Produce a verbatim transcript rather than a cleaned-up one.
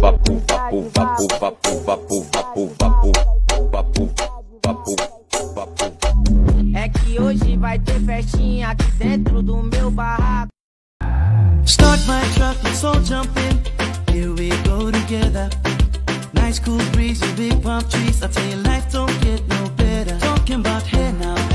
vapu, vapu, vapu, vapu, vapu, vapu, vapu, vapu, vapu, vapu. É que hoje vai ter festinha aqui dentro do meu barraco. Start my truck, let's all jump in. Here we go together. Nice cool breeze and big palm trees. I tell you, life don't get no better. Talking about hey now.